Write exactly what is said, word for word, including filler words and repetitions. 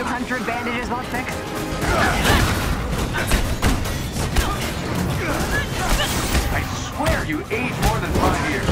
hundred bandages won't fix. I swear you ate more than five years.